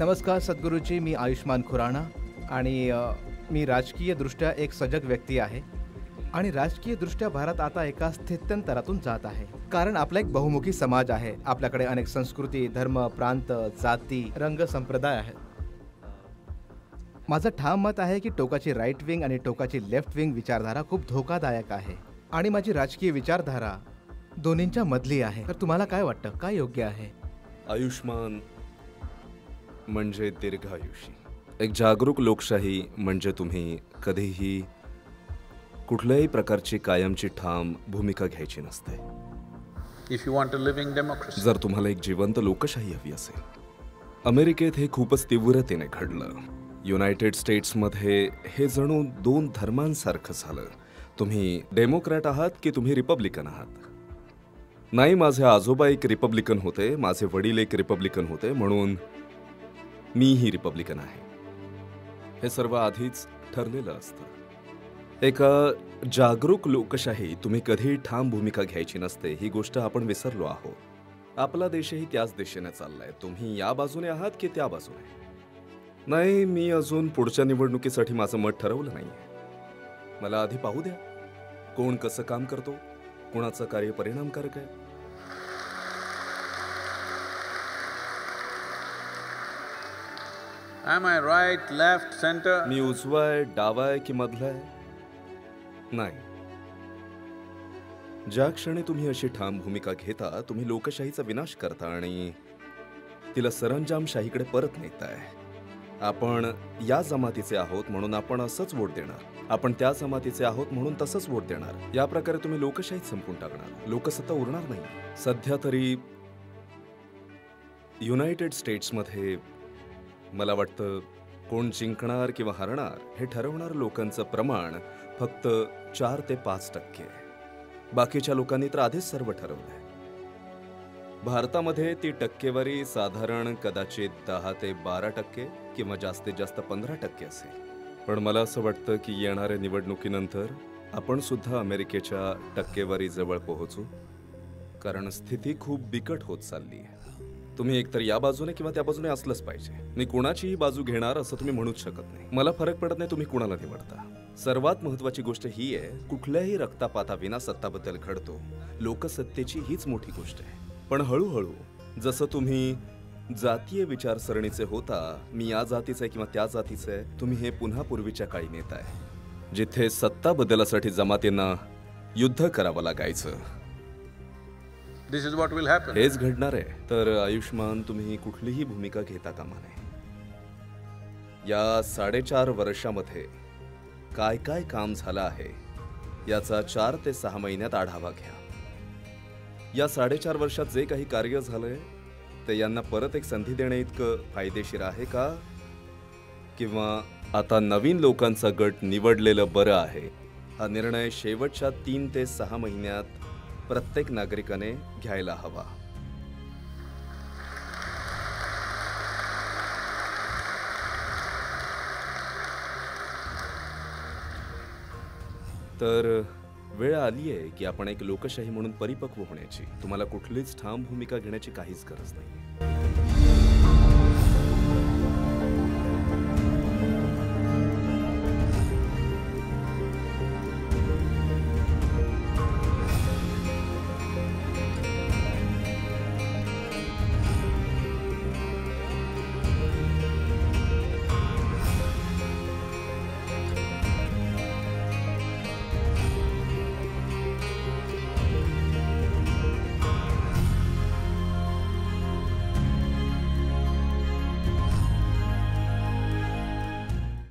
नमस्कार सद्गुरूजी, मी आयुष्मान खुराणा आणि मी राजकीयदृष्ट्या एक सजग व्यक्ती आहे आणि राजकीयदृष्ट्या भारत आता एका स्थित्यंतरातून जात आहे. कारण आपला एक बहुमुखी समाज आहे. आपल्याकडे अनेक संस्कृती, धर्म, प्रांत, जाती, रंग, संप्रदाय आहेत. माझं ठाम मत आहे की टोकाची राईट विंग आणि टोकाची लेफ्ट विंग विचारधारा खूप धोकादायक आहे आणि माझी राजकीय विचारधारा दोन्हींच्या मधली आहे. तर तुम्हाला काय वाटतं, काय योग्य आहे? आयुष्मान म्हणजे दीर्घायुषी. एक जागरूक लोकशाही म्हणजे तुम्ही कधीही कुठल्याही प्रकारची कायमची ठाम भूमिका घ्यायची नसते. If you want a living democracy. जर तुम्हाला एक जिवंत लोकशाही हवी असेल. अमेरिकेत हे खूपच तीव्रतेने घडलं. युनायटेड स्टेट्समध्ये हे जणू दोन धर्मांसारखं झालं. तुम्ही डेमोक्रॅट आहात की तुम्ही रिपब्लिकन आहात? नाही, माझे आजोबा एक रिपब्लिकन होते, माझे वडील एक रिपब्लिकन होते, म्हणून मीही रिपब्लिकन आहे. हे सर्व आधीच ठरलेलं असतं. एक जागरूक लोकशाही तुम्ही कधी ठाम भूमिका घ्यायची नसते, ही गोष्ट आपण विसरलो आहोत. आपला देशही त्याच दिशेने चाललाय. तुम्ही या बाजूने आहात की त्या बाजूने? नाही, मी अजून पुढच्या निवडणुकीसाठी माझं मत ठरवलं नाहीये. मला आधी पाहू द्या, कोण कसं काम करतो, कोणाचं कार्य परिणामकारक आहे. Am I right, left, center? मी उजवा आहे, डावा आहे की मधला आहे? नाही. ज्या क्षणी तुम्ही अशी ठाम भूमिका घेता, तुम्ही लोकशाहीचा विनाश करता आणि तिला सरंजामशाहीकडे परत नेताय. आपण या जमातीचे आहोत म्हणून आपण असंच वोट देणार, आपण त्या जमातीचे आहोत म्हणून तसंच वोट देणार. या प्रकारे तुम्ही लोकशाही संपून टाकणार. लोकसत्ता उरणार नाही. सध्या तरी युनायटेड स्टेट्समध्ये मला वाटतं कोण जिंकणार किंवा हरणार हे ठरवणार लोकांचं प्रमाण फक्त 4 ते 5% आहे. बाकीच्या लोकांनी तर आधीच सर्व ठरवलंय. भारतामध्ये ती टक्केवारी साधारण कदाचित 10 ते 12% किंवा जास्तीत जास्त 15% असेल. पण मला असं वाटतं की येणाऱ्या निवडणुकीनंतर आपण सुद्धा अमेरिकेच्या टक्केवारीजवळ पोहोचू, कारण स्थिती खूप बिकट होत चालली आहे. तुम्ही एकतर या बाजूने किंवा त्या बाजूने असलंच पाहिजे. मी कुणाचीही बाजू घेणार असं तुम्ही म्हणूच शकत नाही. मला फरक पडत नाही तुम्ही कुणाला निवडता. सर्वात महत्वाची गोष्ट ही आहे, कुठल्याही रक्तापाताविना सत्ताबद्दल घडतो. लोकसत्तेची हीच मोठी गोष्ट आहे. पण हळूहळू जसं तुम्ही जातीय विचारसरणीचे होता, मी या जातीचे किंवा त्या जातीचे, तुम्ही हे पुन्हा पूर्वीच्या काळी नेताय, जिथे सत्ता बदलासाठी जमातींना युद्ध करावं लागायचं. This is what will happen. हेच घडणार आहे. तर आयुष्मान, तुम्ही कुठलीही भूमिका घेता कामा नये. या 4.5 वर्षामध्ये काय काय काम झालं आहे याचा 4 ते 6 महिन्यात आढावा घ्या. या 4.5 वर्षात जे काही कार्य झालंय ते यांना परत एक संधी देणे इतकं फायदेशीर आहे का, किंवा आता नवीन लोकांचा गट निवडलेलं बरं आहे? हा निर्णय शेवटच्या 3 ते 6 महिन्यात प्रत्येक नागरिकाने घ्यायला हवा. तर वेळ आली आहे की आपण एक लोकशाही म्हणून परिपक्व होण्याची. तुम्हाला कुठलीच ठाम भूमिका घेण्याची काहीच गरज नाही.